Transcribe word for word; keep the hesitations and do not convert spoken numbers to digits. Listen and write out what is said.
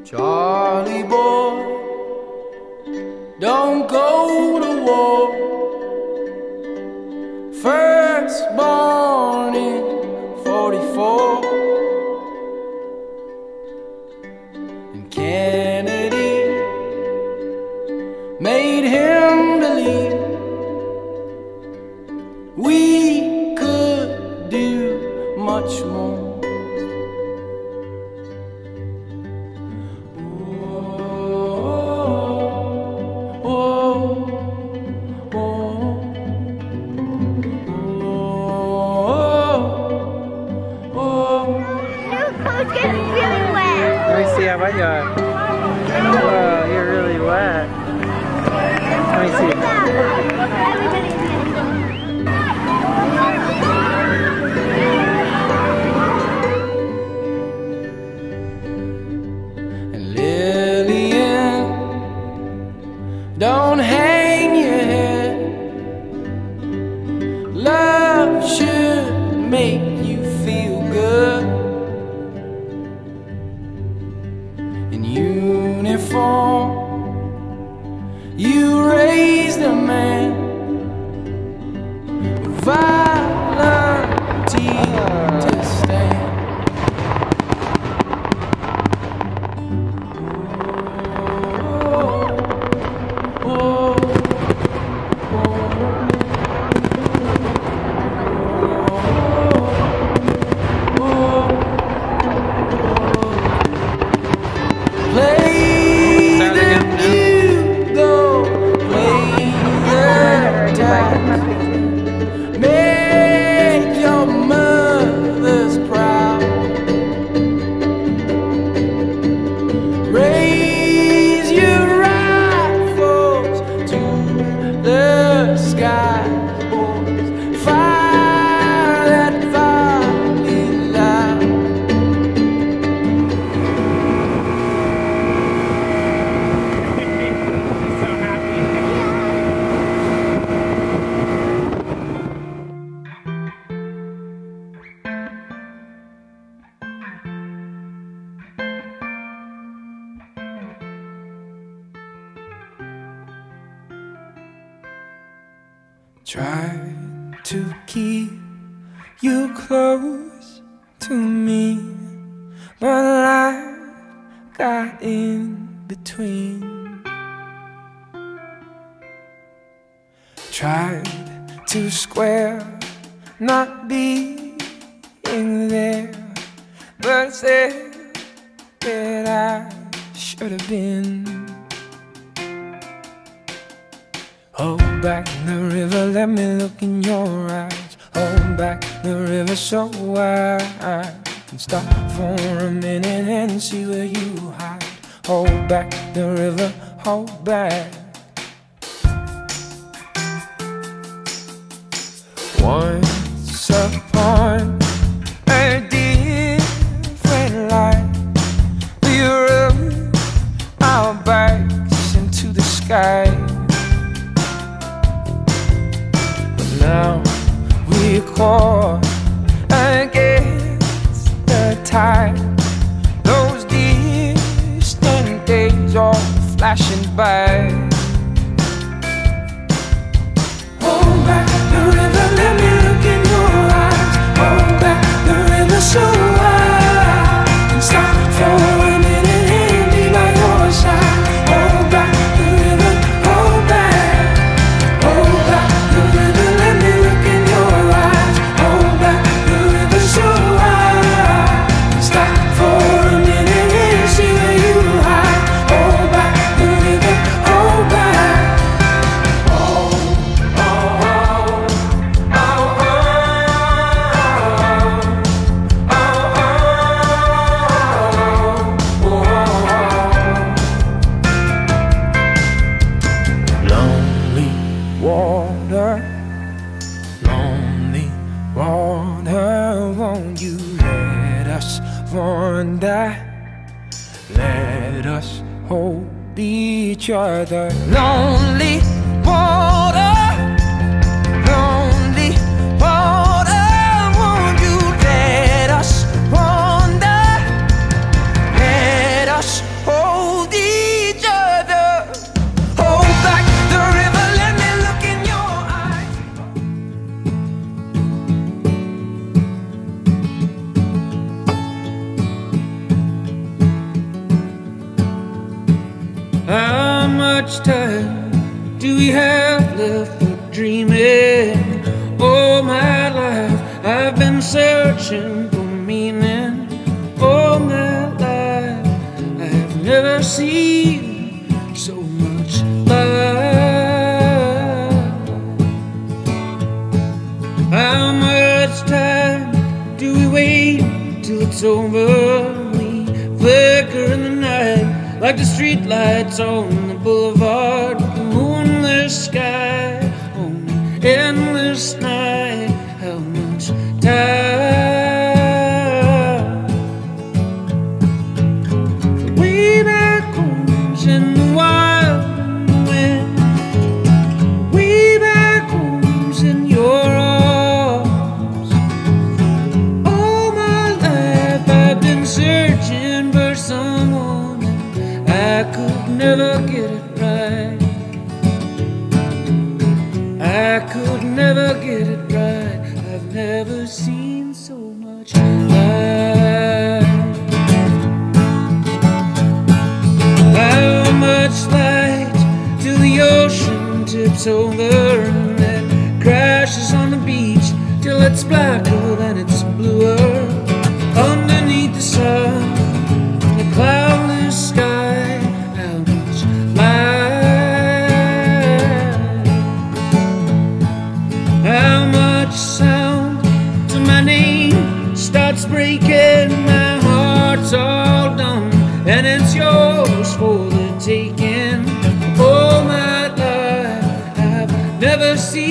Charlie boy, don't go to war. First born in forty-four, and Kennedy made him believe we could do much more. Let me see how wet you are. Whoa, you're really wet. Let me see. And Lillian, don't hang your head. Love should make you feel good. In uniform, you raised a man who volunteered to stand. Oh, oh, make your mothers proud. Raise your rifles to the sky, boys. Fire that volley loud. Try to keep you close to me, but life got in between. Tried to square not being there, but said that I should have been. Hold back the river, let me look in your eyes. Hold back the river so I can stop for a minute and see where you hide. Hold back the river, hold back. Once upon a different life, we rubbed our backs into the sky. Now we're caught against the tide. Those distant days are flashing by. Hold back the river, let me look in your eyes. Hold back the river so I can stop for a minute and be by your side. Hold back the river, hold back. Hold back the river, let me look in your eyes. Hold back the river so I can stop for a minute and see where you hide. Hold back the river, hold back. Oh, oh, oh, oh, oh, oh, oh, oh, oh. Lonely water, lonely water, won't you let us wander? Let us hold each other. Lonely water, lonely water, won't you let us wander? Let us hold How much time do we have left for dreaming? All my life I've been searching for meaning. All my life I have never seen so much light. How much time do we wait till it's over? We flicker in the night like the street lights on the boulevard, the moonless sky on an endless night. How much time? Way back home's in the wild wind. Way back home's in your arms. All my life I've been searching for someone. I could never get it right. I could never get it right. I've never seen so much light. How much light till the ocean tips over and it crashes on the beach till it's blacker than it's bluer underneath the sun, the cloudless sky. How much sound to my name starts breaking? My heart's all done and it's yours for the taking. All my life I've never seen